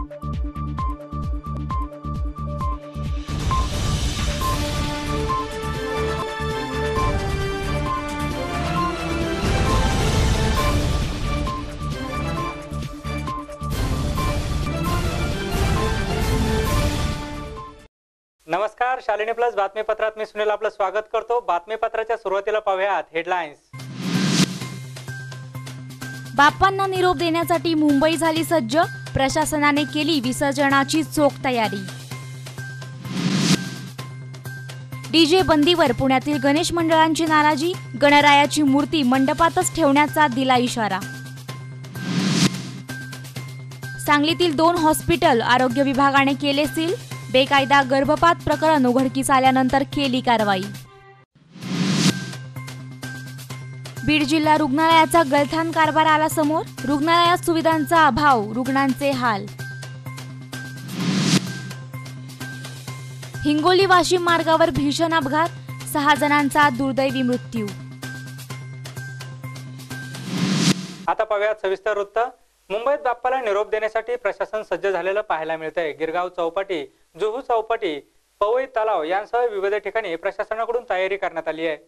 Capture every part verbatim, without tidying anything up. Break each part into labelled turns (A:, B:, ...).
A: नमस्कार, शालिनी प्लस बातमीपत्रात मी सुनील आपलं स्वागत करतो। बातमीपत्राच्या सुरुवातीला पाहूयात हेडलाईन्स।
B: बाप्पांना निरोप देण्यासाठी मुंबई झाली सज्ज, प्रशासनाने केली विसर्जनाची चोख तयारी। डीजे बंदीवर पुण्यातील गणेश मंडळांची नाराजी, गणरायाची मूर्ती मंडपातच ठेवण्याचा दिला इशारा। सांगलीतील दोन हॉस्पिटल आरोग्य विभागाने केले सील, बेकायदा गर्भपात प्रकरण उघडकीस आल्यानंतर केली कारवाई। बीड जिल्हा रुग्णालयाचा गलथान कारभार आला समोर, रुग्णालयात सुविधांचा अभाव, रुग्णांचे हाल। हिंगोली वाशिम मार्गावर भीषण अपघात, सहा जणांचा दुर्दैवी मृत्यू।
A: आता पाहूयात सविस्तर वृत्त। मुंबईत बाप्पाला निरोप देण्यासाठी प्रशासन सज्ज झालेलं पाहायला मिळतंय। गिरगाव चौपाटी, जुहू चौपाटी, पवई तलाव यांसह विविध ठिकाणी प्रशासनाकडून तयारी करण्यात आली आहे।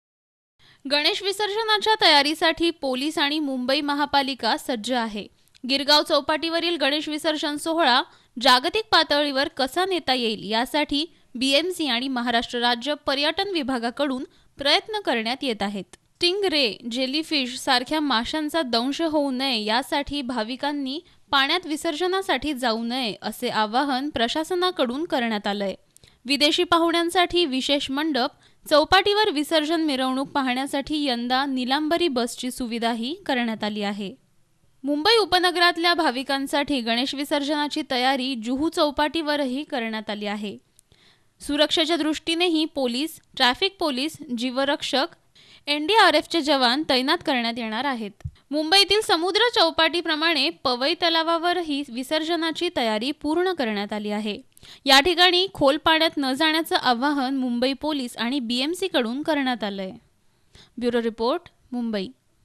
C: गणेश विसर्जनाच्या तयारीसाठी पोलीस आणि मुंबई महापालिका सज्ज आहे। गिरगाव चौपाटीवरील गणेश विसर्जन सोहळा जागतिक पातळीवर कसा नेता येईल यासाठी बीएमसी आणि महाराष्ट्र राज्य पर्यटन विभागाकडून प्रयत्न करण्यात येत आहेत। स्टिंगरे, जेलीफिश सारख्या माशांचा दंश होऊ नये यासाठी भाविकांनी पाण्यात विसर्जनासाठी जाऊ नये असे आवाहन प्रशासनाकडून करण्यात आलंय। विदेशी पाहुण्यांसाठी विशेष मंडप, चौपाटीवर विसर्जन मिरवणूक पाहण्यासाठी यंदा निलांबरी बसची सुविधाही करण्यात आली आहे। मुंबई उपनगरातल्या भाविकांसाठी गणेश विसर्जनाची तयारी जुहू चौपाटीवरही करण्यात आली आहे। सुरक्षेच्या दृष्टीनेही पोलीस, ट्रॅफिक पोलीस, जीवरक्षक, एनडीआरएफचे जवान तैनात करण्यात येणार आहेत। मुंबईतील समुद्र चौपाटीप्रमाणे पवई तलावावरही विसर्जनाची तयारी पूर्ण करण्यात आली आहे। या ठिकाणी खोल पाण्यात न जाण्याचं आवाहन मुंबई पोलीस आणि बीएमसी कडून करण्यात आलंय। Bureau report, Mumbai.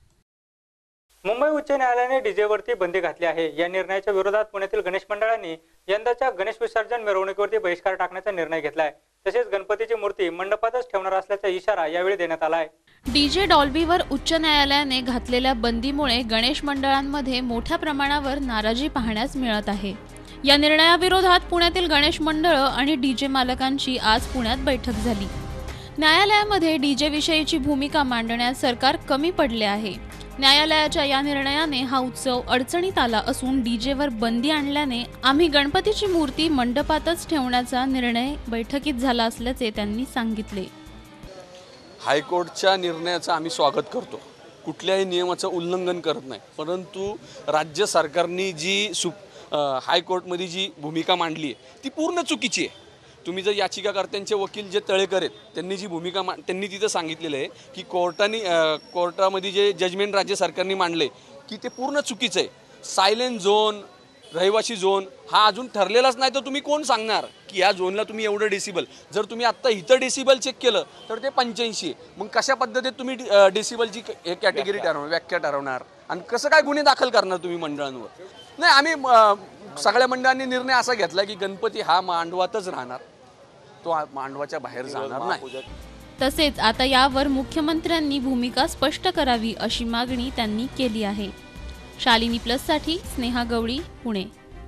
A: मुंबई उच्च न्यायालयाने डीजेवरती बंदी घातली आहे। या निर्णयाच्या विरोधात पुण्यातील गणेश मंडळांनी यंदाच्या गणेश विसर्जन मिरवणुकीवरती बहिष्कार टाकण्याचा निर्णय घेतलाय। तसेच गणपतीची मूर्ती मंडपातच ठेवणार असल्याचा इशारा यावेळी देण्यात आलाय।
C: डीजे डॉल्बीवर उच्च न्यायालयाने घातलेल्या बंदीमुळे गणेश मंडळांमध्ये मोठ्या प्रमाणावर नाराजी पाहण्यास मिळत आहे। या निर्णयाविरोधात पुण्यातील गणेश मंडळ आणि डीजे मालकांची आज पुण्यात बैठक झाली। न्यायालयामध्ये डीजे विषयीची भूमिका मांडण्यास सरकार कमी पडले आहे। न्यायालयाच्या या निर्णयाने हा उत्सव अडचणीत आला असून डीजेवर बंदी आणल्याने आम्ही गणपतीची मूर्ती मंडपातच ठेवण्याचा निर्णय बैठकीत झाला असल्याचे त्यांनी सांगितले।
D: हायकोर्टच्या निर्णयाचं आम्ही स्वागत करतो, कुठल्याही नियमाचं उल्लंघन करत नाही। परंतु राज्य सरकारने जी सु हायकोर्टमध्ये जी भूमिका मांडली आहे ती पूर्ण चुकीची आहे। तुम्ही जर याचिकाकर्त्यांचे वकील जे तळेकर आहेत त्यांनी जी भूमिका मा त्यांनी तिथं सांगितलेलं आहे की कोर्टाने कोर्टामध्ये जे जजमेंट राज्य सरकारने मांडले की ते पूर्ण चुकीचं आहे। सायलेंट झोन, रहिवासी झोन हा अजून ठरलेलाच नाही, तर तुम्ही कोण सांगणार की या झोनला तुम्ही एवढं डेसिबल, जर तुम्ही आत्ता इथं डेसिबल चेक केलं तर ते पंच्याऐंशी आहे, मग कशा पद्धतीत तुम्ही डेसिबलची एक कॅटेगरी ठरवणार, व्याख्या ठरवणार आणि कसं काय गुन्हे दाखल करणार तुम्ही मंडळांवर? नाही, आम्ही सगळ्या मंडळांनी निर्णय असा घेतला की गणपती हा मांडवातच राहणार, तो मांडवाच्या बाहेर जाणार नाही।
C: तसेच आता यावर मुख्यमंत्र्यांनी भूमिका स्पष्ट करावी अशी मागणी त्यांनी केली आहे। शालिनी प्लस साठी स्नेहा गवळी, पुणे।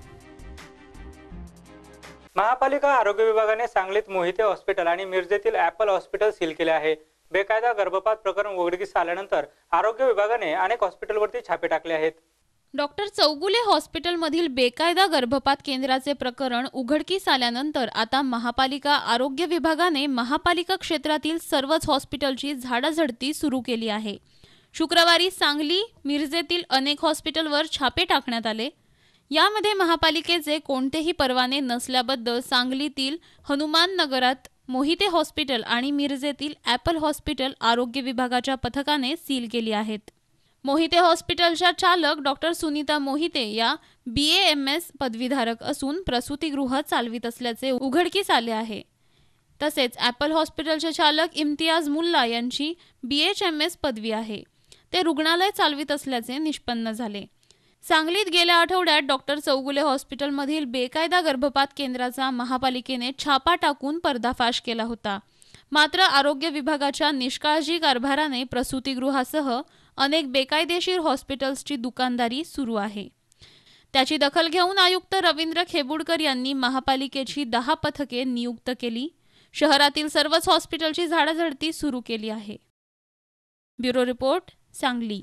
A: महापालिका आरोग्य विभागाने सांगलीत मोहिते हॉस्पिटल आणि मिरजेतील ॲपल हॉस्पिटल सील केले आहे। बेकायदा गर्भपात प्रकरण उघडकीस आल्यानंतर आरोग्य विभागाने अनेक हॉस्पिटलवरती छापे टाकले आहेत।
C: डॉक्टर चौगुले हॉस्पिटलमधील बेकायदा गर्भपात केंद्राचे प्रकरण उघडकीस आल्यानंतर आता महापालिका आरोग्य विभागाने महापालिका क्षेत्रातील सर्वच हॉस्पिटलची झाडाझडती सुरू केली आहे। शुक्रवारी सांगली, मिरजेतील अनेक हॉस्पिटलवर छापे टाकण्यात आले। यामध्ये महापालिकेचे कोणतेही परवाने नसल्याबद्दल सांगलीतील हनुमान नगरात मोहिते हॉस्पिटल आणि मिरजेतील ॲपल हॉस्पिटल आरोग्य विभागाच्या पथकाने सील केली आहेत। मोहिते हॉस्पिटलच्या चालक डॉक्टर सुनीता मोहिते या बी ए एम एस पदवीधारक असून प्रसूतीगृह चालवित असल्याचे उघडकीस आले आहे। तसेच ॲपल हॉस्पिटलचे चालक इम्तियाज मुल्ला यांची बी एच एम एस पदवी आहे, ते रुग्णालय चालवित असल्याचे निष्पन्न झाले। सांगलीत गेल्या आठवड्यात डॉक्टर चौगुले हॉस्पिटलमधील बेकायदा गर्भपात केंद्राचा महापालिकेने छापा टाकून पर्दाफाश केला होता. मात्र आरोग्य विभागाच्या निष्काळजी कारभाराने प्रसूतिगृहासह अनेक बेकायदेशीर हॉस्पिटल्सची दुकानदारी सुरू आहे. त्याची दखल घेऊन आयुक्त रवींद्र खेबुडकर यांनी महापालिकेची दहा पथके नियुक्त केली. शहरातील सर्वच हॉस्पिटलची झाडाझडती सुरू केली आहे. Bureau report, Sangli.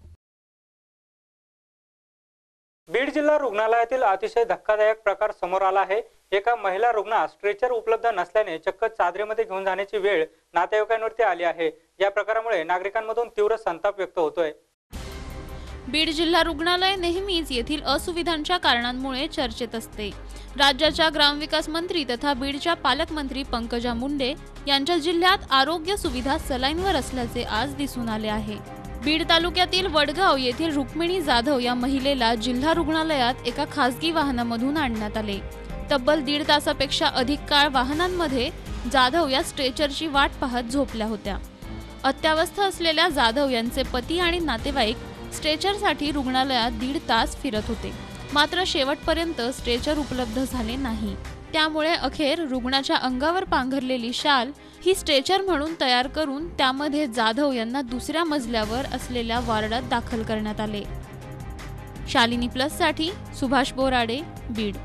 A: बीड जिल्हा रुग्णालयातील अतिशय धक्कादायक प्रकार समोर आला आहे. एका महिला रुग्णास स्ट्रेचर उपलब्ध नसल्याने चक्क चादरीमध्ये घेऊन जाण्याची वेळ नातेवाईकांवरती आली आहे. या प्रकारामुळे नागरिकांमधून तीव्र संताप व्यक्त होतोय.
C: बीड जिल्हा रुग्णालय नेहमीच येथील असुविधांच्या कारणांमुळे चर्चेत असते. राज्याच्या ग्रामविकास मंत्री तथा बीडच्या पालकमंत्री पंकजा मुंडे यांच्या जिल्ह्यात आरोग्य सुविधा सलाईनवर असल्याचे आज दिसून आले आहे. बीड तालुक्यातील वडगाव येथील रुक्मिणी जाधव या महिलेला जिल्हा रुग्णालयात एका खासगी वाहनामधून आणण्यात आले. तब्बल दीड तासापेक्षा अधिक काळ वाहनांमध्ये जाधव या स्ट्रेचरची वाट पाहत झोपल्या होत्या. अत्यावस्थ असलेल्या जाधव यांचे पती आणि नातेवाईक स्ट्रेचरसाठी रुग्णालयात दीड तास फिरत होते. मात्र शेवटपर्यंत स्ट्रेचर उपलब्ध झाले नाही. त्यामुळे अखेर रुग्णाच्या अंगावर पांघरलेली शाल ही स्ट्रेचर म्हणून तयार करून त्यामध्ये जाधव यांना दुसऱ्या मजल्यावर असलेल्या वॉर्डात दाखल करण्यात आले. शालिनी प्लस साठी सुभाष बोराडे, बीड.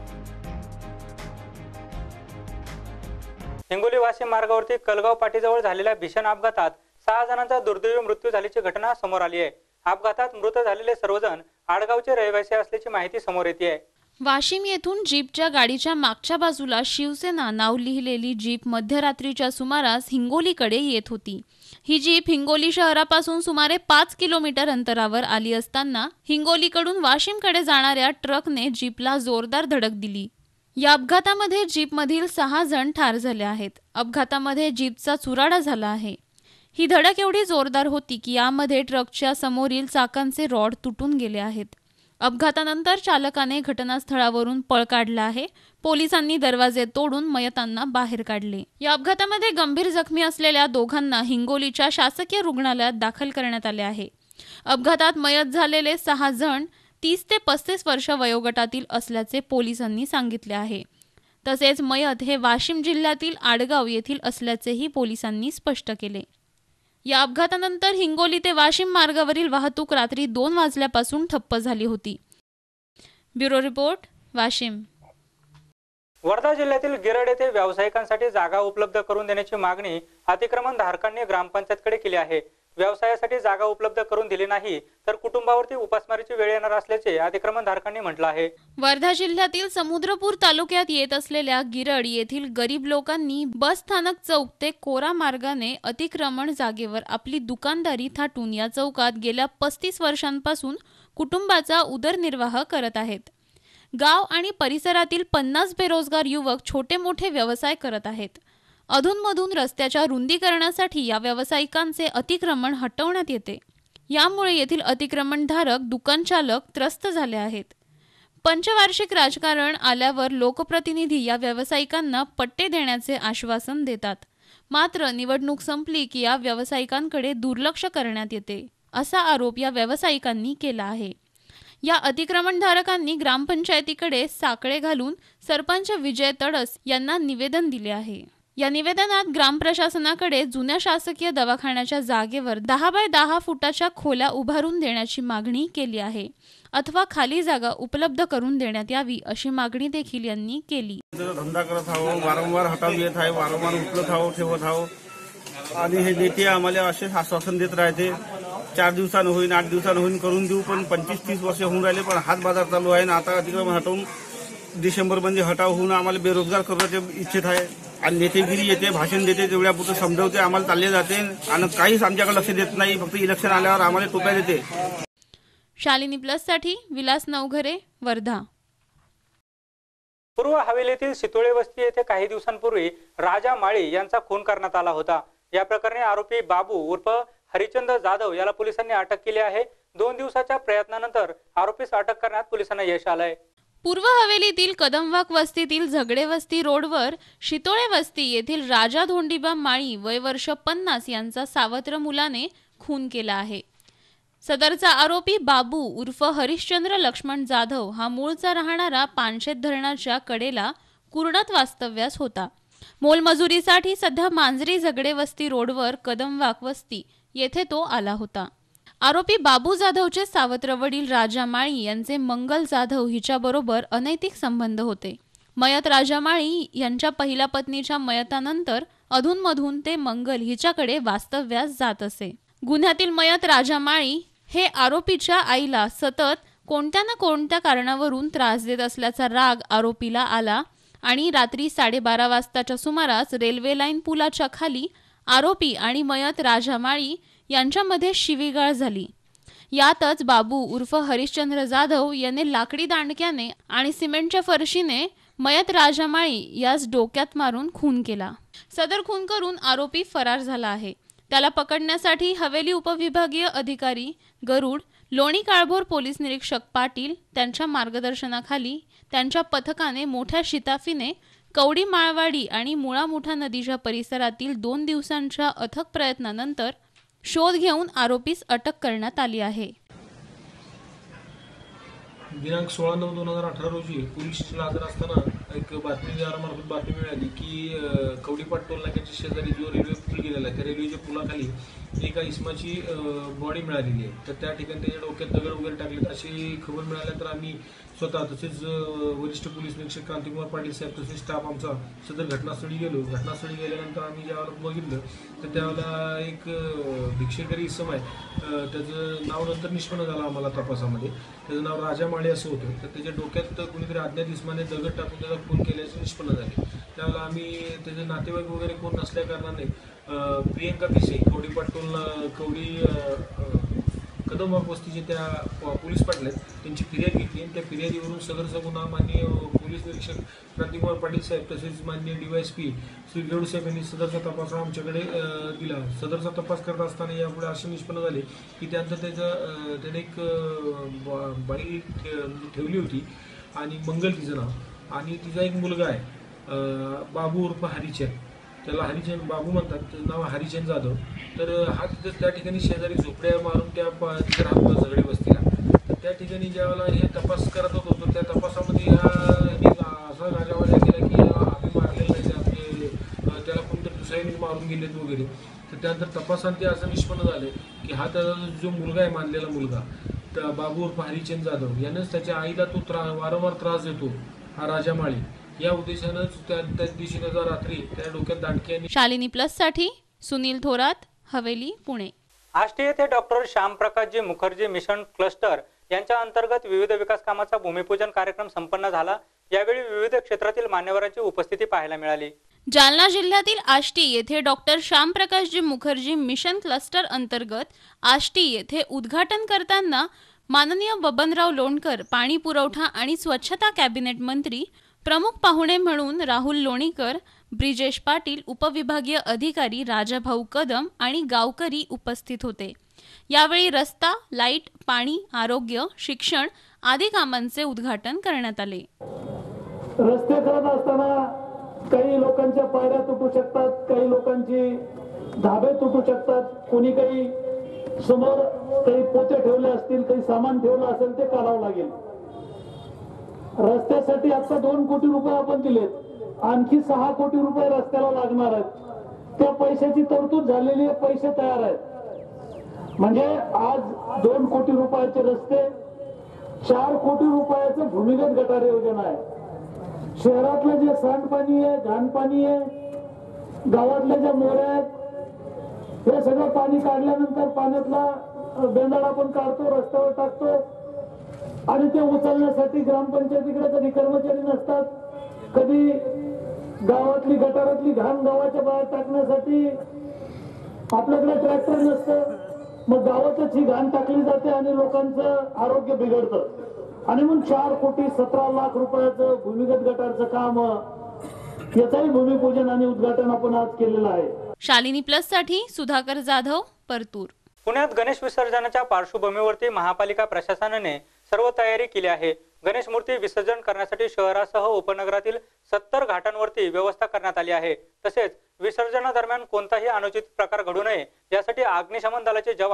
A: हिंगोली वाशिम मार्गावरती कलगाव पाटीजवळ झालेल्या भीषण अपघातात सहा जणांचा दुर्दैवी मृत्यू झाल्याची घटना समोर आली आहे. अपघातात मृत झालेले सर्वजण आडगावचे रहिवासी असल्याची माहिती समोर येते आहे.
C: वाशिम येथून जीपच्या गाडीच्या मागच्या बाजूला शिवसेना नाव लिहिलेली जीप मध्यरात्रीच्या सुमारास हिंगोलीकडे येत होती. ही जीप हिंगोली शहरापासून सुमारे पाच किलोमीटर अंतरावर आली असताना हिंगोलीकडून वाशिमकडे जाणाऱ्या ट्रकने जीपला जोरदार धडक दिली. या अपघातामध्ये जीपमधील सहा जण ठार झाले आहेत. अपघातामध्ये जीपचा चुराडा झाला आहे. ही धडक एवढी जोरदार होती की यामध्ये ट्रकच्या समोरील चाकांचे रॉड तुटून गेले आहेत. अपघातानंतर चालकाने घटनास्थळावरून पळ काढला आहे. पोलिसांनी दरवाजे तोडून मयतांना बाहेर काढले. या अपघातामध्ये गंभीर जखमी असलेल्या दोघांना हिंगोलीच्या शासकीय रुग्णालयात दाखल करण्यात आले आहे. अपघातात मयत झालेले सहा जण तीस ते पस्तीस वर्ष वयोगटातील असल्याचे पोलिसांनी सांगितले आहे. तसेच मयत हे वाशिम जिल्ह्यातील आडगाव येथील असल्याचेही पोलिसांनी स्पष्ट केले. या अपघातानंतर हिंगोली ते वाशिम मार्गावरील वाहतूक रात्री दोन वाजल्यापासून ठप्प झाली होती. Bureau report, Washim.
A: वर्धा जिल्ह्यातील गिरड येथे व्यावसायिकांसाठी जागा उपलब्ध करून देण्याची मागणी अतिक्रमण धारकांनी ग्रामपंचायतकडे केली आहे. व्यवसायासाठी जागा उपलब्ध करून दिली नाही तर कुटुंबावरती उपासमारीची वेळ येणार असल्याचे अतिक्रमण धारकांनी म्हटलं आहे.
C: वर्धा जिल्ह्यातील समुद्रपूर तालुक्यात येत असलेल्या गिरड येथील गरीब लोकांनी बस स्थानक चौक ते कोरा मार्गाने अतिक्रमण जागेवर आपली दुकानदारी थाटून या चौकात गेल्या पस्तीस वर्षांपासून कुटुंबाचा उदरनिर्वाह करत आहेत. गाव आणि परिसरातील पन्नास बेरोजगार युवक छोटे मोठे व्यवसाय करत आहेत. अधूनमधून रस्त्याच्या रुंदीकरणासाठी या व्यावसायिकांचे अतिक्रमण हटवण्यात येते. यामुळे येथील अतिक्रमणधारक दुकानचालक त्रस्त झाले आहेत. पंचवार्षिक राजकारण आल्यावर लोकप्रतिनिधी या व्यावसायिकांना पट्टे देण्याचे आश्वासन देतात. मात्र निवडणूक संपली की या व्यावसायिकांकडे दुर्लक्ष करण्यात येते, असा आरोप या व्यावसायिकांनी केला आहे. या अतिक्रमणधारकांनी ग्रामपंचायतीकडे साकडे घालून सरपंच विजय तडस यांना निवेदन दिले आहे. या निवेदनात ग्रामप्रशासनाकडे जुन्या शासकीय दवाखान्याच्या जागेवर दहा बाय दहा फुटाच्या खोल्या उभारून देण्याची मागणी केली आहे अथवा खाली जागा उपलब्ध करून देण्यात यावी अशी मागणी देखील यांनी केली.
E: धंदा करत आहो, वारंवार हटाव येत आहे, वारंवार उचलत आहो, ठेवत आहो आणि हे नेते आम्हाला असे आश्वासन देत राहते. चार दिवसानं होईन, आठ दिवसानं होईन करून देऊ, पण पंचवीस तीस वर्ष होऊन राहिले पण हात बाजार चालू आहे ना. आता अतिक्रमण हटवून डिसेंबर मध्ये हटाव होऊन आम्हाला बेरोजगार करण्याचे इच्छित आहे. आणि नेतेगिरी येते, भाषण देते, तेवढ्यापुरतं समजवते, आम्हाला चालले जाते आणि काहीच आमच्याकडे लक्ष देत नाही. फक्त इलेक्शन आल्यावर आम्हाला टोप्या देते.
C: शालिनी प्लस साठी विलास नवघरे, वर्धा.
A: पूर्व हवेलीतील सितोळे वस्ती येथे काही दिवसांपूर्वी राजा माळी यांचा खून करण्यात आला होता. या प्रकरणी आरोपी बाबू उर्फ हरिचंद जाधव याला पोलिसांनी अटक केली आहे. दोन दिवसाच्या प्रयत्नानंतर आरोपीस अटक करण्यात पोलिसांना यश आलंय.
C: पूर्व हवेलीतील कदमवाक वस्तीतील झगडे वस्ती रोडवर शितोळे वस्ती येथील राजा धोंडीबा माळी वय वर्ष पन्नास यांचा सावत्र मुलाने खून केला आहे. सदरचा आरोपी बाबू उर्फ हरिश्चंद्र लक्ष्मण जाधव हा मूळचा राहणारा पानशेत धरणाच्या कडेला कुर्णात वास्तव्यास होता. मोलमजुरीसाठी सध्या मांजरी झगडे वस्ती रोडवर कदमवाक वस्ती येथे तो आला होता. आरोपी बाबू जाधवचे सावत्र वडील राजा माळी यांचे मंगल जाधव हिच्याबरोबर अनैतिक संबंध होते. मयत राजा माळी यांच्या पहिल्या पत्नीच्या मयतानंतर अधूनमधून ते मंगल हिच्याकडे वास्तव्यास जात असे. गुन्ह्यातील मयत राजा माळी हे आरोपीच्या आईला सतत कोणत्या ना कोणत्या कारणावरून त्रास देत असल्याचा राग आरोपीला आला आणि रात्री साडेबारा वाजताच्या सुमारास रेल्वे लाईन पुलाच्या खाली आरोपी आणि मयत राजा माळी यांच्यामध्ये शिवीगाळ झाली. यातच बाबू उर्फ हरिश्चंद्र जाधव याने लाकडी दांडक्याने आणि सिमेंटच्या फरशीने मयत राजा माळी यास डोक्यात मारून खून केला. सदर खून करून आरोपी फरार झाला आहे. त्याला पकडण्यासाठी हवेली उपविभागीय अधिकारी गरुड, लोणी काळभोर पोलीस निरीक्षक पाटील त्यांच्या मार्गदर्शनाखाली त्यांच्या पथकाने मोठ्या शिताफीने कवडी माळवाडी आणि मुळामुठा नदीच्या परिसरातील दोन दिवसांच्या अथक प्रयत्नानंतर शोध घेऊन आरोपीस अटक करण्यात आली आहे.
F: दिनांक सोळा नऊ दोन हजार अठरा रोजी पोलीस स्टेशनला हजर असताना एक बातमीदारामार्फत बातमी मिळाली की कवडीपाट टोल नाक्याच्या शेजारी जो रेल्वे पूल गेलेला आहे त्या रेल्वेच्या पुलाखाली एका इसमाची बॉडी मिळालेली आहे. तर त्या ठिकाणी त्याच्या डोक्यात दगड वगैरे टाकलेत अशी खबर मिळाल्यानंतर आम्ही स्वतः तसेच वरिष्ठ पोलीस निरीक्षक क्रांतिकुमार पाटील साहेब तसेच स्टाफ आमचा सदर घटनास्थळी गेलो. घटनास्थळी गेल्यानंतर आम्ही ज्यावेळेला बघितलं तर त्यावेळेला एक भिक्षेकरी इसम आहे, त्याचं नाव नंतर निष्पन्न झालं आम्हाला तपासामध्ये. त्याचं नाव राजा माळी असं होतं. तर त्याच्या डोक्यात कुणीतरी अज्ञात इसमाने दगड टाकून त्याचा खून केल्याचे निष्पन्न झाले. त्यावेळेला आम्ही त्याचे नातेवाईक वगैरे कोण नसल्या कारणाने प्रियंका पिसे कवडी पाटोल कवडी कदमवाक वस्तीचे त्या पोलीस पाटील आहेत त्यांची फिर्याद घेतली आणि त्या फिर्यादीवरून सदरचा गुन्हा माननीय पोलीस निरीक्षक क्रांतिकुमार पाटील साहेब तसेच माननीय डीवायएसपी श्री गेवडे साहेब यांनी सदरचा तपास आमच्याकडे दिला. सदरचा तपास करत असताना यापुढे असे निष्पन्न झाले की त्यानंतर त्याचं त्याने एक बाई ठेवली होती आणि मंगल तिचं नाव आणि तिचा एक मुलगा आहे बाबू उर्फ हरिचंद, त्याला हरिचंद बाबू म्हणतात, त्याचं नाव हरिचंद जाधव. तर हा तिथं त्या ठिकाणी शेजारी झोपड्या मारून त्या तिथे राहतो झगडे वस्तीला. तर त्या ठिकाणी ज्यावेळेला हे तपास करत होतो त्या तपासामध्ये ह्या असा राजावाजा केला की आम्ही मारलेलं नाही, आपले त्याला कोणतरी दुसऱ्याने मारून गेलेत वगैरे. तर त्यानंतर तपासांत ते असं निष्पन्न झाले की हा त्याचा जो मुलगा आहे मानलेला मुलगा तर बाबू उर्फ हरिचंद जाधव यानंच त्याच्या आईला तो त्रा वारंवार त्रास देतो हा राजा माळी. या उद्देशानंच त्या त्याच दिवशी त्याचा रात्री त्या डोक्यात दांडकी आणि
C: शालिनी प्लस साठी सुनील थोरात, हवेली, पुणे.
A: आष्टी येथे doctor Shyamprakashji Mukherjee mission cluster यांच्या अंतर्गत विविध विकास कामाचा भूमिपूजन कार्यक्रम संपन्न झाला. यावेळी विविध क्षेत्रातील मान्यवरांची उपस्थिती पाहायला मिळाली.
C: जालना जिल्ह्यातील आष्टी येथे doctor Shyamprakashji Mukherjee mission cluster अंतर्गत आष्टी येथे उद्घाटन करताना माननीय बबनराव लोणकर, पाणी पुरवठा आणि स्वच्छता कॅबिनेट मंत्री, प्रमुख पाहुणे म्हणून राहुल लोणीकर, ब्रिजेश पाटील, उपविभागीय अधिकारी राजाभाऊ कदम आणि गावकरी उपस्थित होते. यावेळी रस्ता, लाईट, पाणी, आरोग्य, शिक्षण आदी कामांचे उद्घाटन करण्यात आले.
G: रस्ते करत असताना काही लोकांच्या पायऱ्या तुटू शकतात, काही लोकांची धाबे तुटू शकतात, कोणी काही समोर काही पोते ठेवले असतील, काही सामान ठेवलं असेल ते काढावं लागेल. रस्त्यासाठी आता दोन कोटी रुपये आपण दिलेत, आणखी सहा कोटी रुपये रस्त्याला लागणार आहेत. त्या पैशाची तरतूद झालेली आहे, पैसे तयार आहेत. म्हणजे आज दोन कोटी रुपयाचे रस्ते, चार कोटी रुपयाचं भूमिगत गटार योजना आहे. शहरातलं जे सांडपाणी आहे, घाणपाणी आहे, गावातल्या ज्या मोऱ्या आहेत, हे सगळं पाणी काढल्यानंतर पाण्यातला बेंदाड आपण काढतो, रस्त्यावर टाकतो आणि ते उचलण्यासाठी ग्रामपंचायतीकडे कधी कर्मचारी नसतात, कधी गावातली गटारातली घाण गावाच्या बाहेर टाकण्यासाठी आपल्याकडे ट्रॅक्टर नसतं. मग गावातच ही घाण टाकली जाते आणि लोकांचं आरोग्य बिघडतं. आणि मग चार कोटी सतरा लाख रुपयाचं भूमिगत गटारचं काम, याचंही भूमिपूजन आणि उद्घाटन आपण आज केलेलं आहे.
C: शालिनी प्लस साठी सुधाकर जाधव, परतूर.
A: पुण्यात गणेश विसर्जनाच्या पार्श्वभूमीवरती महापालिका प्रशासनाने सर्व तयारी केली आहे. गणेश मूर्ती विसर्जन करण्यासाठी शहरासह उपनगरातील सत्तर घाटांवरती व्यवस्था करण्यात आली आहे. तसेच विसर्जनादरम्यान कोणताही अनुचित प्रकार घडू नये यासाठी अग्निशमन दलाचे जवान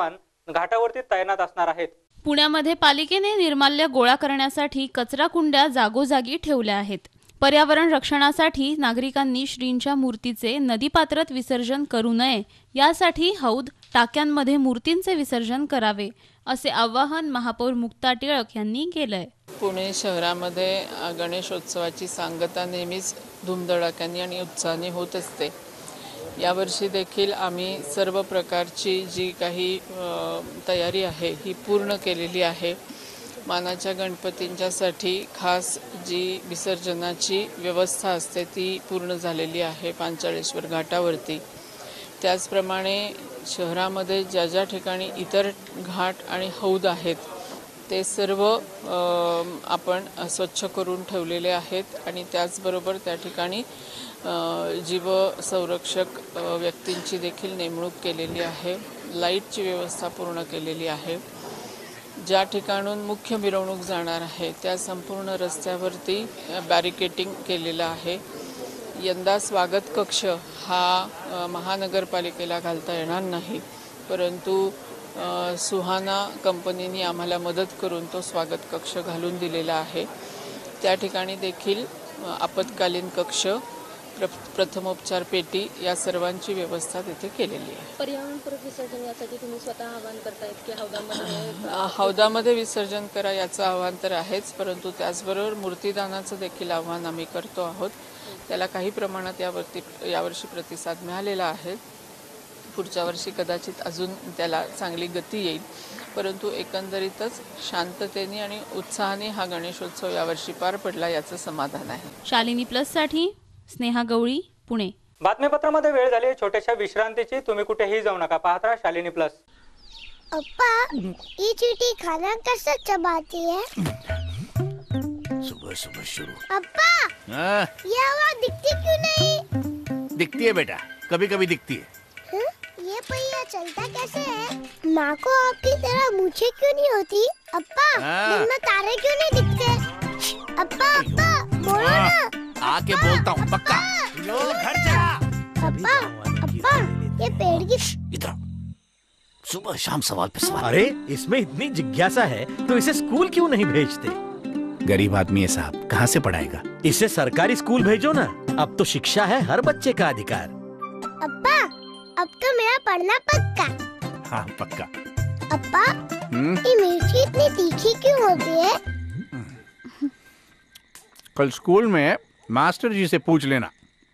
A: घाटावरती तैनात असणार आहेत.
C: पुण्यामध्ये पालिकेने निर्माल्य गोळा करण्यासाठी कचरा कुंड्या जागोजागी ठेवल्या आहेत. पर्यावरण रक्षणासाठी नागरिकांनी श्रींच्या मूर्तीचे नदीपात्रात विसर्जन करू नये, यासाठी हौद टाक्यांमध्ये मूर्तींचे विसर्जन करावे, असे आवाहन महापौर मुक्ता टिळक यांनी केलंय.
H: पुणे शहरामध्ये गणेशोत्सवाची सांगता नेहमीच धूमधडाक्याने आणि उत्साहाने होत असते. यावर्षी देखील आम्ही सर्व प्रकारची जी काही तयारी आहे ही पूर्ण केलेली आहे. मानाच्या गणपतींच्यासाठी खास जी विसर्जनाची व्यवस्था असते ती पूर्ण झालेली आहे पांचाळेश्वर घाटावरती. त्याचप्रमाणे शहरामध्ये ज्या ज्या ठिकाणी इतर घाट आणि हौद आहेत ते सर्व आपण स्वच्छ करून ठेवलेले आहेत आणि त्याचबरोबर त्या ठिकाणी जीवसंरक्षक व्यक्तींची देखील नेमणूक केलेली आहे. लाईटची व्यवस्था पूर्ण केलेली आहे. ज्या ठिकाणून मुख्य मिरवणूक जाणार आहे त्या संपूर्ण रस्त्यावरती बॅरिकेटिंग केलेलं आहे. यंदा स्वागत कक्ष हा महानगरपालिकेला घालता येणार नाही, परंतु सुहाना कंपनीने आम्हाला मदत करून तो स्वागत कक्ष घालून दिलेला आहे. त्या ठिकाणी देखील आपत्कालीन कक्ष, प्र प्रथमोपचार पेटी या सर्वांची व्यवस्था तिथे केलेली आहे.
I: पर्यावरणपूरक विसर्जन यासाठी तुम्ही स्वतः आवाहन करतायत की हौदामध्ये
H: हौदामध्ये विसर्जन करा याचं आव्हान तर आहेच, परंतु त्याचबरोबर मूर्तीदानाचं देखील आव्हान आम्ही करतो आहोत. त्याला काही प्रमाणात यावरती यावर्षी प्रतिसाद मिळालेला आहे. पुढच्या वर्षी कदाचित अजून त्याला चांगली गती येईल, परंतु एकंदरीतच शांततेने आणि उत्साहाने हा गणेशोत्सव यावर्षी पार पडला याचं समाधान आहे.
C: शालिनी प्लससाठी स्नेहा गवळी, पुणे.
A: बातमीपत्रामध्ये वेळ झाली छोट्याशा विश्रांतीची. तुम्ही कुठेही जाऊ नका, पाहत राहा शालिनी प्लस.
J: अप्पा, ये चींटी खाना कैसे चबाती है?
K: सुबह सुबह शुरू.
J: अप्पा,
K: हाँ?
J: ये आवाज दिखती क्यों नहीं?
K: दिखती है बेटा, कभी कभी दिखती है.
J: हुँ? ये पहिया चलता कैसे है? माँ को आपकी तरह मूछें क्यों नहीं होती? अप्पा,
K: हाँ?
J: दिन में तारे क्यों नहीं दिखते? अप्पा, अप्पा, बोलो ना.
K: आके बोलता हूँ पक्का. लो घर जा.
J: अप्पा, अप्पा, ये पेड़ की
K: इधर सुबह शाम सवाल पे सवाल.
L: अरे इसमें इतनी जिज्ञासा है तो इसे स्कूल क्यों नहीं भेजते?
K: गरीब आदमी है साहब, कहाँ से पढ़ाएगा?
L: इसे सरकारी स्कूल भेजो ना. अब तो शिक्षा है हर बच्चे का अधिकार.
J: अप्पा, अब तो मेरा पढ़ना पक्का.
K: हाँ पक्का.
J: अप्पा, ये मिर्ची इतनी तीखी क्यों होती है?
K: कल स्कूल में मास्टर जी से पूछ लेना.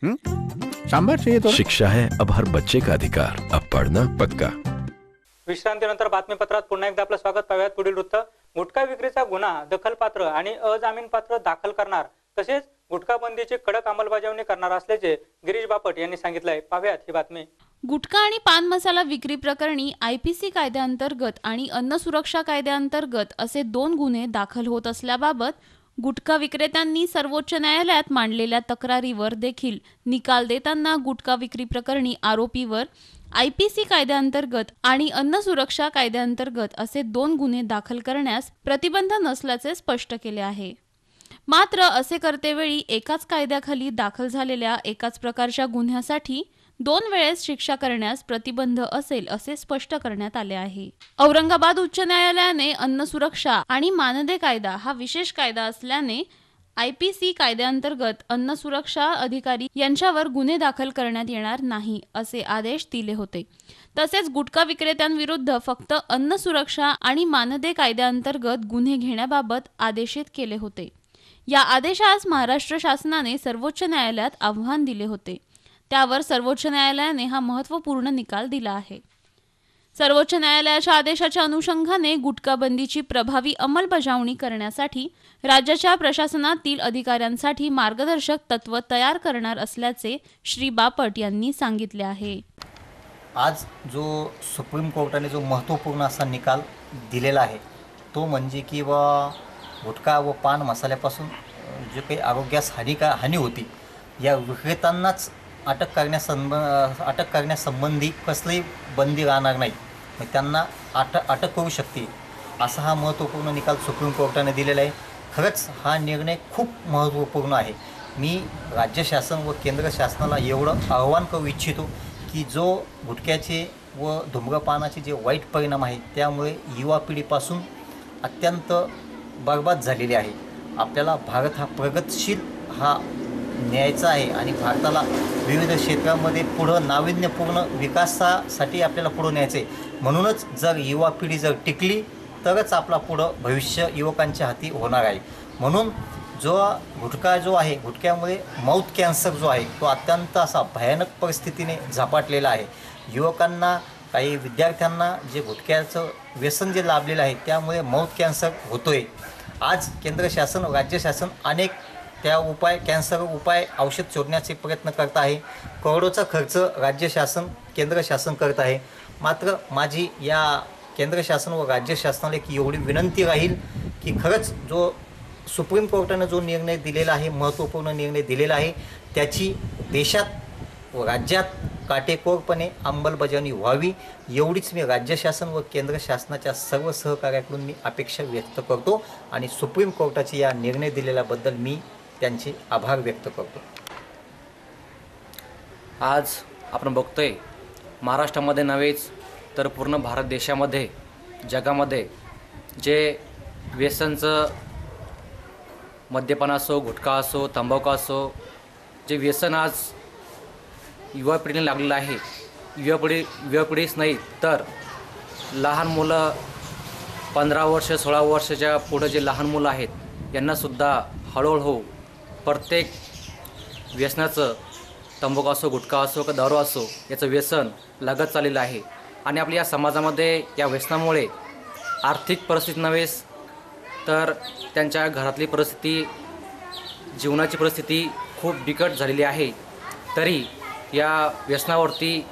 K: सांभर चाहिए तो.
M: शिक्षा है अब हर बच्चे का अधिकार, अब पढ़ना पक्का.
A: विश्रांतीनंतर बातमीपत्रात पुन्हा एकदा आपलं स्वागत. पाहूयात पुढील वृत्त. गुटखा विक्रीचा गुन्हा दखलपात्र आणि अजामीनपात्र दाखल करणार, तसेच गुटखा बंदीची कडक अंमलबजावणी करणार असल्याचे गिरीश बापट यांनी सांगितलंय. पाहूयात ही बातमी.
C: गुटखा आणि पान मसाला विक्री प्रकरणी आयपीसी कायद्याअंतर्गत आणि अन्न सुरक्षा कायद्याअंतर्गत असे दोन गुन्हे दाखल होत असल्याबाबत गुटखा विक्रेत्यांनी सर्वोच्च न्यायालयात मांडलेल्या तक्रारीवर देखील निकाल देताना गुटखा विक्री प्रकरणी आरोपीवर आयपीसी कायद्याअंतर्गत आणि अन्न सुरक्षा कायद्याअंतर्गत असे दोन गुन्हे दाखल करण्यास प्रतिबंध नसल्याचे स्पष्ट केले आहे. मात्र असे करतेवेळी एकाच कायद्याखाली दाखल झालेल्या एकाच प्रकारच्या गुन्ह्यासाठी दोन वेळेस शिक्षा करण्यास प्रतिबंध असेल असे स्पष्ट करण्यात आले आहे. औरंगाबाद उच्च न्यायालयाने अन्न सुरक्षा आणि मानदे कायदा हा विशेष कायदा असल्याने आयपीसी कायद्याअंतर्गत अन्न सुरक्षा अधिकारी यांच्यावर गुन्हे दाखल करण्यात येणार नाही असे आदेश दिले होते. तसेच गुटखा विक्रेत्यांविरुद्ध फक्त अन्न सुरक्षा आणि मानदे कायद्याअंतर्गत गुन्हे घेण्याबाबत आदेशित केले होते. या आदेशास महाराष्ट्र शासनाने सर्वोच्च न्यायालयात आव्हान दिले होते. त्यावर सर्वोच्च न्यायालयाने हा महत्त्वपूर्ण निकाल दिला आहे. सर्वोच्च न्यायालयाच्या आदेशाच्या अनुषंगाने गुटखा बंदीची प्रभावी अंमलबजावणी करण्यासाठी राज्याच्या प्रशासनातील अधिकाऱ्यांसाठी मार्गदर्शक तत्व तयार करणार असल्याचे श्री बापट यांनी सांगितले आहे.
N: आज जो सुप्रीम कोर्टाने जो महत्त्वपूर्ण असा निकाल दिलेला आहे तो म्हणजे की व गुटखा व पान मसाल्यापासून जे काही आरोग्यास हानी का हानी होती या विक्रेत्यांनाच अटक करण्यासंब अटक करण्यासंबंधी कसलीही बंदी राहणार नाही, मग त्यांना अटक अटक करू शकते असा हा महत्त्वपूर्ण निकाल सुप्रीम कोर्टाने दिलेला आहे. खरंच हा निर्णय खूप महत्त्वपूर्ण आहे. मी राज्य शासन व केंद्र शासनाला एवढं आवाहन करू इच्छितो की जो गुटख्याचे व धूम्रपानाचे जे वाईट परिणाम आहे त्यामुळे युवा पिढीपासून अत्यंत बरबाद झालेली आहे. आपल्याला भारत हा प्रगतशील हा न्यायचा आहे आणि भारताला विविध क्षेत्रामध्ये पुढं नाविन्यपूर्ण विकासासाठी आपल्याला पुढं न्यायचं आहे. म्हणूनच जर युवा पिढी जर टिकली तरच आपला पुढं भविष्य युवकांच्या हाती होणार आहे. म्हणून जो गुटखा जो आहे, गुटख्यामुळे माउथ कॅन्सर जो आहे तो अत्यंत असा भयानक परिस्थितीने झपाटलेला आहे. युवकांना, काही विद्यार्थ्यांना जे गुटख्याचं व्यसन जे लाभलेलं आहे त्यामुळे माउथ कॅन्सर होतो आहे. आज केंद्र शासन, राज्य शासन अनेक त्या उपाय कॅन्सर उपाय औषध शोधण्याचे प्रयत्न करत आहे. करोडोचा खर्च राज्य शासन, केंद्र शासन करत आहे. मात्र माझी या केंद्र शासन व राज्य शासनाला एक एवढी विनंती राहील की खरंच जो सुप्रीम कोर्टानं जो निर्णय दिलेला आहे, महत्त्वपूर्ण निर्णय दिलेला आहे, त्याची देशात व राज्यात काटेकोरपणे अंमलबजावणी व्हावी एवढीच मी राज्य शासन व केंद्र शासनाच्या सर्व सहकार्याकडून मी अपेक्षा व्यक्त करतो आणि सुप्रीम कोर्टाचे या निर्णय दिलेल्याबद्दल मी त्यांचे आभार व्यक्त करतो.
O: आज आपण बघतोय महाराष्ट्रामध्ये नव्हेच तर पूर्ण भारत देशामध्ये, जगामध्ये जे व्यसनचं, मद्यपान असो, गुटखा असो, तंबाखू असो, जे व्यसन आज युवा पिढीने लागलेलं आहे. युवा पिढी युवा पिढीच नाही तर लहान मुलं, पंधरा वर्ष सोळा वर्षाच्या पुढं जे लहान मुलं आहेत यांनासुद्धा हळूहळू प्रत्येक व्यसनाचं, तंबाखू असो, गुटखा असो का दारू असो, याचं व्यसन लागत चाललेलं आहे. आणि आपल्या या समाजामध्ये या व्यसनामुळे आर्थिक परिस्थिती नव्हेच तर त्यांच्या घरातली परिस्थिती, जीवनाची परिस्थिती खूप बिकट झालेली आहे. तरी या व्यसनावरती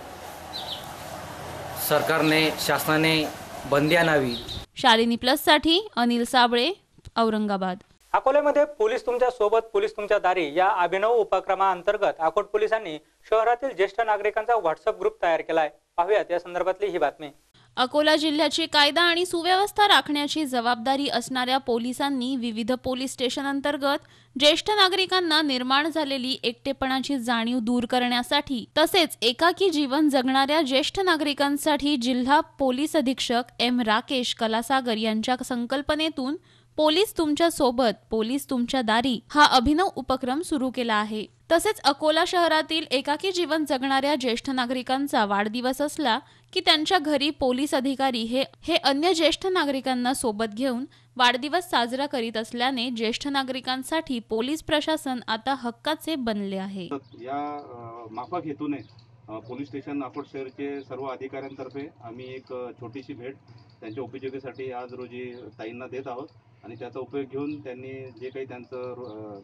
O: सरकारने, शासनाने बंदी आणावी.
C: शालिनी प्लससाठी अनिल साबळे, औरंगाबाद.
A: अकोल्यामध्ये पोलीस तुमच्या सोबत, पोलीस तुमच्या दारी या अभिनव उपक्रमाअंतर्गत अकोट पोलिसांनी शहरातील ज्येष्ठ नागरिकांचा व्हॉट्सअप ग्रुप तयार केलाय. पाहूयात या संदर्भातली ही बातमी.
C: अकोला जिल्ह्याची कायदा आणि सुव्यवस्था राखण्याची जबाबदारी असणाऱ्या पोलिसांनी विविध पोलीस स्टेशन अंतर्गत ज्येष्ठ नागरिकांना निर्माण झालेली एकटेपणाची जाणीव दूर करण्यासाठी तसेच एकाकी जीवन जगणाऱ्या ज्येष्ठ नागरिकांसाठी जिल्हा पोलीस अधीक्षक एम राकेश कलासागर यांच्या संकल्पनेतून पोलीस तुमच्या सोबत, पोलीस तुमच्या दारी हा अभिनव उपक्रम सुरू केला आहे. तसेच अकोला शहरातील एकाकी जीवन जगणाऱ्या ज्येष्ठ नागरिकांचा वाढदिवस असला की त्यांच्या घरी पोलीस अधिकारी हे हे अन्य ज्येष्ठ नागरिकांना सोबत घेऊन वाढदिवस साजरा करीत असल्याने ज्येष्ठ नागरिकांसाठी पोलीस प्रशासन आता हक्काचे बनले आहे.
P: या माफक हेतूने पोलीस स्टेशन अकोट शहरचे सर्व अधिकाऱ्यांतर्फे आम्ही एक छोटीशी भेट त्यांच्या उपयोगासाठी आज रोजी ताईंना देत आहोत आणि त्याचा उपयोग घेऊन त्यांनी जे काही त्यांचं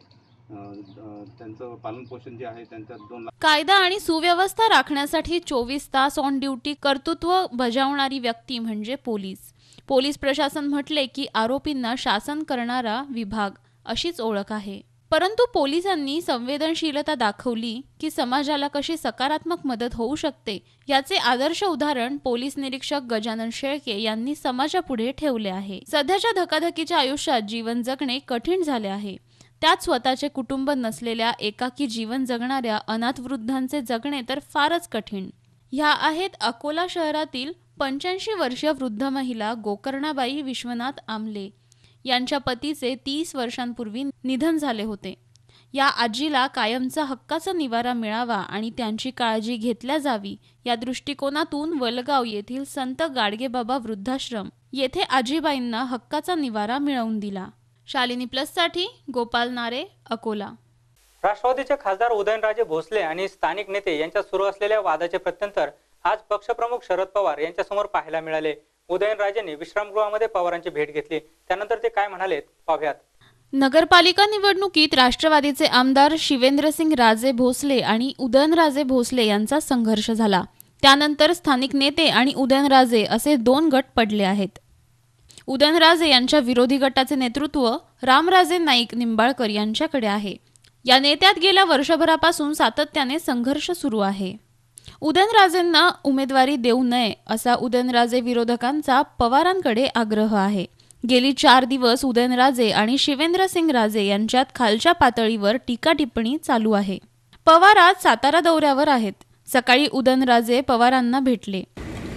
P: त्यांचं पालनपोषण जे आहे त्यांच्या दोन
C: कायदा आणि सुव्यवस्था राखण्यासाठी चोवीस तास ऑन ड्युटी कर्तृत्व बजावणारी व्यक्ती म्हणजे पोलीस. पोलीस प्रशासन म्हटले की आरोपींना शासन करणारा विभाग अशीच ओळख आहे. परंतु पोलिसांनी संवेदनशीलता दाखवली की समाजाला कशी सकारात्मक मदत होऊ शकते याचे आदर्श उदाहरण पोलीस निरीक्षक गजानन शेळके यांनी समाजापुढे ठेवले आहे. सध्याच्या धकाधकीच्या आयुष्यात जीवन जगणे कठीण झाले आहे. त्यात स्वतःचे कुटुंब नसलेल्या एकाकी जीवन जगणाऱ्या अनाथ वृद्धांचे जगणे तर फारच कठीण. ह्या आहेत अकोला शहरातील पंच्याऐंशी वर्षीय वृद्ध महिला गोकर्णाबाई विश्वनाथ आमले. यांच्या पतीचे तीस वर्षांपूर्वी निधन झाले होते. या आजीला कायमचा हक्काचा निवारा मिळावा आणि त्यांची काळजी घेतल्या जावी या दृष्टिकोनातून वलगाव येथील संत गाडगेबाबा वृद्धाश्रम येथे आजीबाईंना हक्काचा निवारा मिळवून दिला. शालिनी प्लससाठी गोपाल नारे, अकोला.
A: राष्ट्रवादीचे खासदार उदयनराजे भोसले आणि स्थानिक नेते यांच्यात सुरू असलेल्या वादाचे प्रत्युत्तर आज पक्षप्रमुख शरद पवार यांच्यासमोर पाहायला मिळाले. उदयनराजेंनी विश्रामगृहामध्ये पवारांची भेट घेतली. त्यानंतर ते काय म्हणालेत पाहूयात.
C: नगरपालिका निवडणुकीत राष्ट्रवादीचे आमदार शिवेंद्रसिंग राजे भोसले आणि उदयनराजे भोसले यांचा संघर्ष झाला. त्यानंतर स्थानिक नेते आणि उदयनराजे असे दोन गट पडले आहेत. उदयनराजे यांच्या विरोधी गटाचे नेतृत्व रामराजे नाईक निंबाळकर यांच्याकडे आहे. या नेत्यात गेल्या वर्षभरापासून सातत्याने संघर्ष सुरू आहे. उदयनराजेंना उमेदवारी देऊ नये असा उदयनराजे विरोधकांचा पवारांकडे आग्रह आहे. गेली चार दिवस उदयनराजे आणि शिवेंद्रसिंग राजे यांच्यात खालच्या पातळीवर टीका टिप्पणी चालू आहे. पवार आज सातारा दौऱ्यावर आहेत. सकाळी उदयनराजे पवारांना भेटले.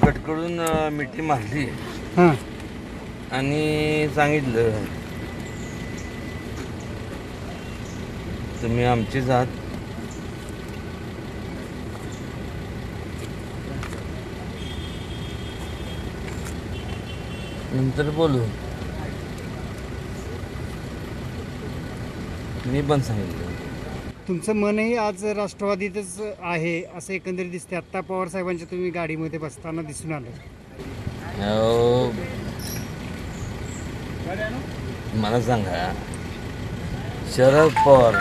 Q: गटकडून मिठी मारली आणि सांगितलं तुम्ही आमचीच आहात. नंतर बोलू. मी पण सांगितलं.
R: तुमचं मनही आज राष्ट्रवादीतच आहे असं एकंदरीत दिसते. आत्ता पवार साहेबांच्या तुम्ही गाडीमध्ये बसताना दिसून आलं.
Q: हो, मला सांगा, शरद पवार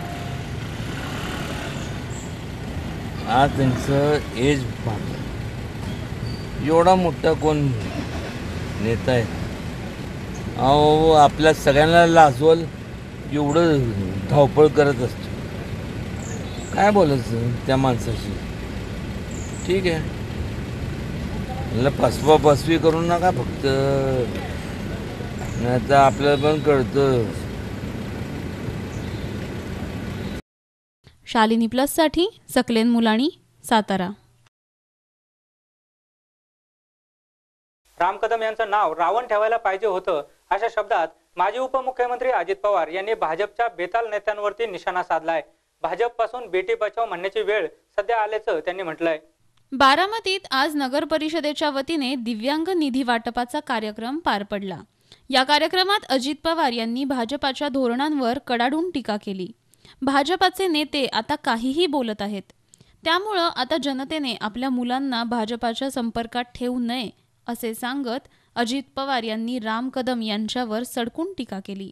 Q: आज त्यांचं एज पाहता एवढा मोठा कोण नेता आहे. अहो, आपल्या सगळ्यांना लाजवल एवढं धावपळ करत असतो. काय बोलायचं त्या माणसाशी. ठीक आहे, मला फसवा फसवी करू नका फक्त, नाही तर आपल्याला पण कळतं.
C: शालिनी प्लससाठी सकलेन मुलाणी, सातारा.
A: राम कदम यांचं नाव रावण ठेवायला पाहिजे होतं अशा शब्दात माजी उपमुख्यमंत्री अजित पवार यांनी भाजपच्या बेताल नेत्यांवरती निशाणा साधलाय. भाजपपासून बेटी बचाव म्हणण्याची वेळ सध्या आल्याचं त्यांनी म्हटलंय.
C: बारामतीत आज नगर परिषदेच्या वतीने दिव्यांग निधी वाटपाचा कार्यक्रम पार पडला. या कार्यक्रमात अजित पवार यांनी भाजपाच्या धोरणांवर कडाडून टीका केली. भाजपाचे नेते आता काहीही बोलत आहेत, त्यामुळं आता जनतेने आपल्या मुलांना भाजपाच्या संपर्कात ठेवू नये असे सांगत अजित पवार यांनी राम कदम यांच्यावर सडकून टीका केली.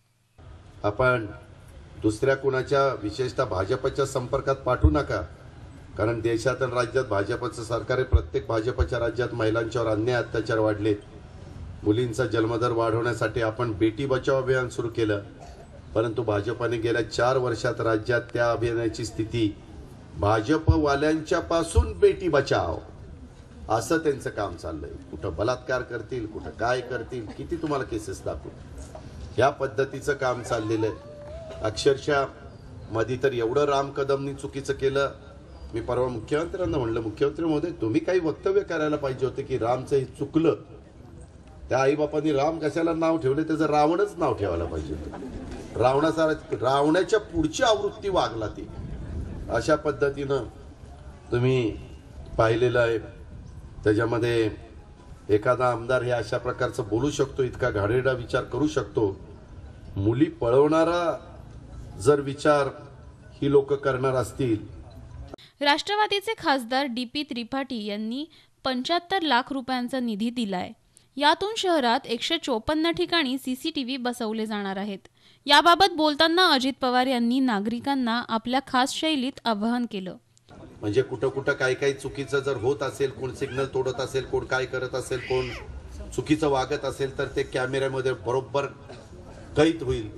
S: आपण दुसऱ्या कुणाच्या विशेषतः भाजपच्या संपर्कात पाठवू नका, कारण देशात आणि राज्यात भाजपचं सरकार आहे. प्रत्येक भाजपच्या राज्यात महिलांच्यावर अन्याय अत्याचार वाढलेत. मुलींचा जन्मदर वाढवण्यासाठी आपण बेटी बचाव अभियान सुरू केलं, परंतु भाजपने गेल्या चार वर्षात राज्यात त्या अभियानाची स्थिती भाजपवाल्यांच्या पासून बेटी बचाव असं त्यांचं काम चाललंय. कुठं बलात्कार करतील, कुठं काय करतील, किती तुम्हाला केसेस दाखवू, ह्या पद्धतीचं काम चाललेलं आहे. अक्षरशः मध्ये तर एवढं राम कदमनी चुकीचं केलं. मी परवा मुख्यमंत्र्यांना म्हणलं, मुख्यमंत्री महोदय तुम्ही काही वक्तव्य करायला पाहिजे होते की रामचं हे चुकलं, त्या आईबापांनी राम कशाला नाव ठेवले, त्याचं रावणच नाव ठेवायला पाहिजे होतं. रावणासारखं रावणाच्या पुढची आवृत्ती वागला ती. अशा पद्धतीनं तुम्ही पाहिलेलं आहे. त्याच्यामध्ये एखादा आमदार हे अशा प्रकारचं बोलू शकतो, इतका घाणेरडा विचार करू शकतो. मुली पळवणारा जर विचार ही लोक करणार असतील.
C: राष्ट्रवादीचे खासदार डी पी त्रिपाठी यांनी पंच्याहत्तर लाख रुपयांचा निधी दिलाय. यातून शहरात एकशे चोपन्न ठिकाणी सीसीटीव्ही बसवले जाणार आहेत. याबाबत बोलताना अजित पवार यांनी नागरिकांना आपल्या खास शैलीत आवाहन केलं.
S: म्हणजे कुठं कुठं काही काही चुकीचं जर होत असेल, कोण सिग्नल तोडत असेल, कोण काय करत असेल, कोण चुकीचं वागत असेल, तर ते कॅमेऱ्यामध्ये बरोबर कैद होईल.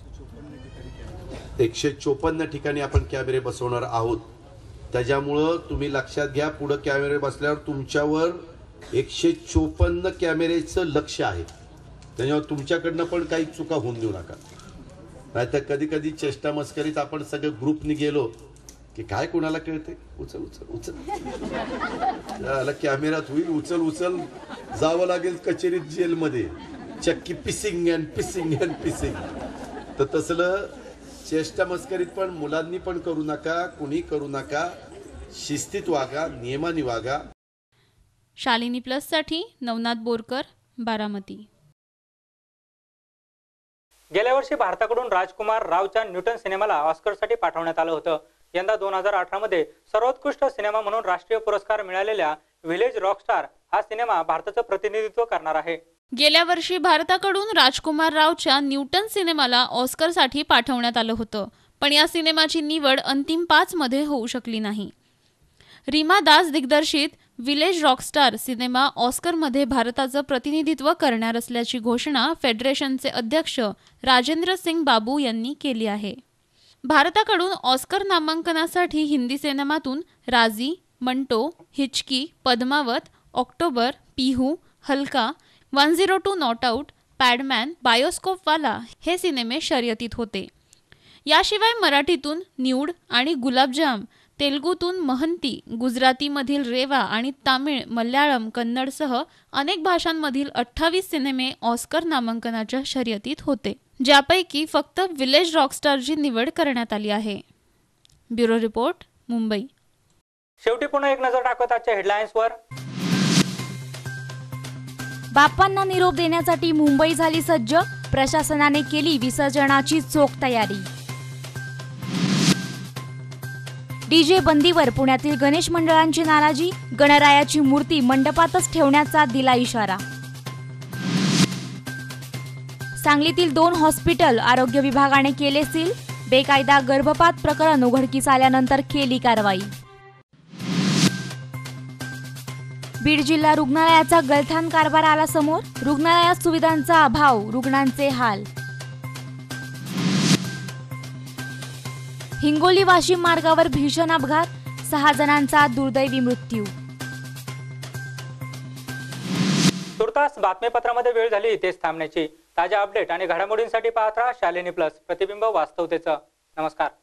S: एकशे चोपन्न ठिकाणी आपण कॅमेरे बसवणार आहोत. त्याच्यामुळं तुम्ही लक्षात घ्या, पुढं कॅमेरे बसल्यावर तुमच्यावर एकशे चोपन्न कॅमेरेचं लक्ष आहे. त्याच्यावर तुमच्याकडनं पण काही चुका होऊन देऊ नका. नाहीतर कधी कधी चेष्टा मस्करीत आपण सगळे ग्रुपनी गेलो की काय कोणाला कळते, उचल उचल उचल कॅमेऱ्यात होईल, उचल उचल जावं लागेल कचेरीत, जेलमध्ये, चक्की pissing and pissing and pissing. तर तसलं चेष्टा मस्करीत पण मुलांनी पण करू नका, कुणी करू नका. शिस्तीत वागा, नियमाने वागा.
C: शालिनी प्लससाठी नवनाथ बोरकर, बारामती.
A: गेल्या वर्षी भारताकडून राजकुमार रावच्या न्यूटन सिनेमाला ऑस्करसाठी पाठवण्यात आलं होतं. यंदा दोन हजार अठरा मध्ये सर्वोत्कृष्ट सिनेमा म्हणून राष्ट्रीय पुरस्कार मिळालेल्या व्हिलेज रॉकस्टार हा सिनेमा भारताचं प्रतिनिधित्व करणार आहे.
C: गेल्या वर्षी भारताकडून राजकुमार रावच्या न्यूटन सिनेमाला ऑस्करसाठी पाठवण्यात आलं होतं, पण या सिनेमाची निवड अंतिम पाच मध्ये होऊ शकली नाही. रीमा दास दिग्दर्शित व्हिलेज रॉकस्टार सिनेमा ऑस्करमध्ये भारताचं प्रतिनिधित्व करणार असल्याची घोषणा फेडरेशनचे अध्यक्ष राजेंद्र सिंग बाबू यांनी केली आहे. भारताकडून ऑस्कर नामांकनासाठी हिंदी सिनेमातून राजी, मंटो, हिचकी, Padmaavat, October, Pihu, Halka, one zero two not out, Padman, Bioscopewala हे सिनेमे शर्यतीत होते. याशिवाय मराठीतून न्यूड आणि गुलाबजाम तेलुगूतून महंती, गुजरातीमधील रेवा आणि तामिळ, मल्याळम, कन्नडसह अनेक भाषांमधील अठ्ठावीस सिनेमे ऑस्कर नामांकनाच्या शर्यतीत होते, ज्यापैकी फक्त विलेज रॉकस्टारची निवड करण्यात आली आहे. Bureau report, Mumbai.
A: शेवटी पुन्हा एक नजर टाकत आजच्या हेडलाईन्सवर.
B: बाप्पांना निरोप देण्यासाठी मुंबई झाली सज्ज, प्रशासनाने केली विसर्जनाची चोख तयारी. डीजे बंदीवर पुण्यातील गणेश मंडळांची नाराजी, गणरायाची मूर्ती मंडपातच ठेवण्याचा दिला इशारा. सांगलीतील दोन हॉस्पिटल आरोग्य विभागाने केले सील, बेकायदा गर्भपात प्रकरण उघडकीस आल्यानंतर केली कारवाई. बीड जिल्हा रुग्णालयाचा गलथान कारभार आला समोर, रुग्णालयात सुविधांचा अभाव, रुग्णांचे हाल. हिंगोली वाशिम मार्गावर भीषण अपघात, सहा जणांचा दुर्दैवी मृत्यू.
A: तुर्तास बातमीपत्रामध्ये वेळ झाली इथेच थांबण्याची. ताज्या अपडेट आणि घडामोडींसाठी पाहत राहा शालिनी प्लस, प्रतिबिंब वास्तवतेचं. नमस्कार.